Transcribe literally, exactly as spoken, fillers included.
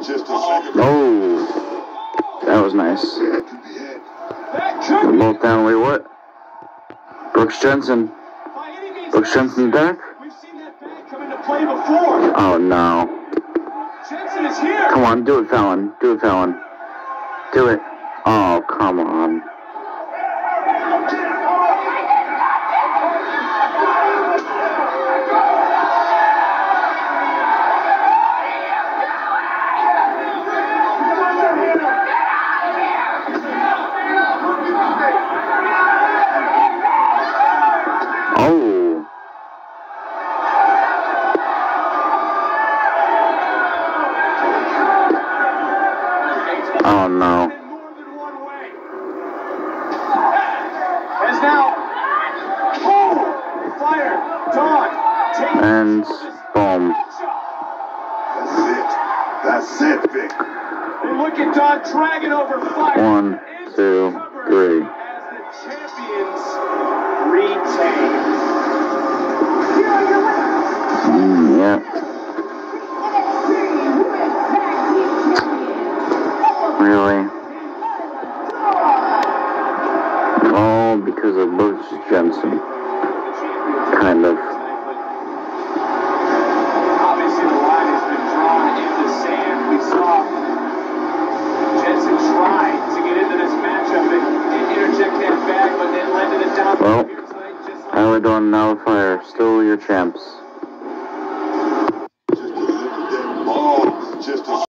Oh, that was nice. They're both down. Wait, what? Brooks Jensen. Brooks Jensen back? Oh no. Come on, do it, Fallon. Do it, Fallon. Do it. Oh, come on. Oh. Oh no. And boom. That's it. That's it, Vic. And look at Don dragging over fire. One, two, three. As the champions retain. Mm, yeah. Really? All because of Brooks Jensen. Kind of. Obviously, the line has been drawn in the sand. We saw Jensen try to get into this matchup and, and interject that bag, but then landed it down. Well, here tonight, just like Aladon now fire. Still your champs. Just to look at that ball. Just to